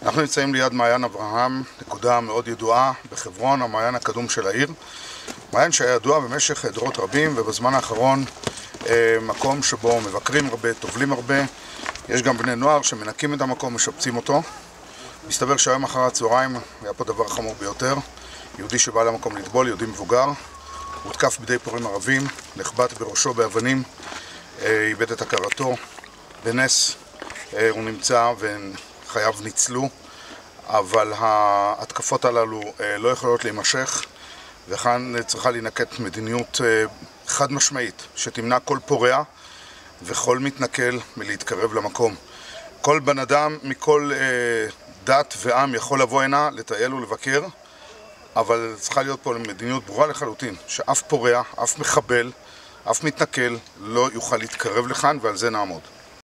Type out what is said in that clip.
אנחנו נמצאים ליד מעיין אברהם, נקודה מאוד ידועה בחברון, המעיין הקדום של העיר. מעיין שהיה ידוע במשך דורות רבים, ובזמן האחרון מקום שבו מבקרים הרבה, טובלים הרבה. יש גם בני נוער שמנקים את המקום, משפצים אותו. מסתבר שהיום אחר הצהריים היה פה דבר חמור ביותר. יהודי שבא למקום לטבול, יהודי מבוגר, הותקף בידי פורעים ערבים, נחבט בראשו באבנים, איבד את הכרתו. בנס הוא נמצא וחייו ניצלו, אבל ההתקפות הללו לא יכולות להימשך, וכאן צריכה להינקט מדיניות חד משמעית שתמנע כל פורע וכל מתנכל מלהתקרב למקום. כל בן אדם מכל דת ועם יכול לבוא הנה, לטייל ולבקר, אבל צריכה להיות פה מדיניות ברורה לחלוטין, שאף פורע, אף מחבל, אף מתנכל לא יוכל להתקרב לכאן, ועל זה נעמוד.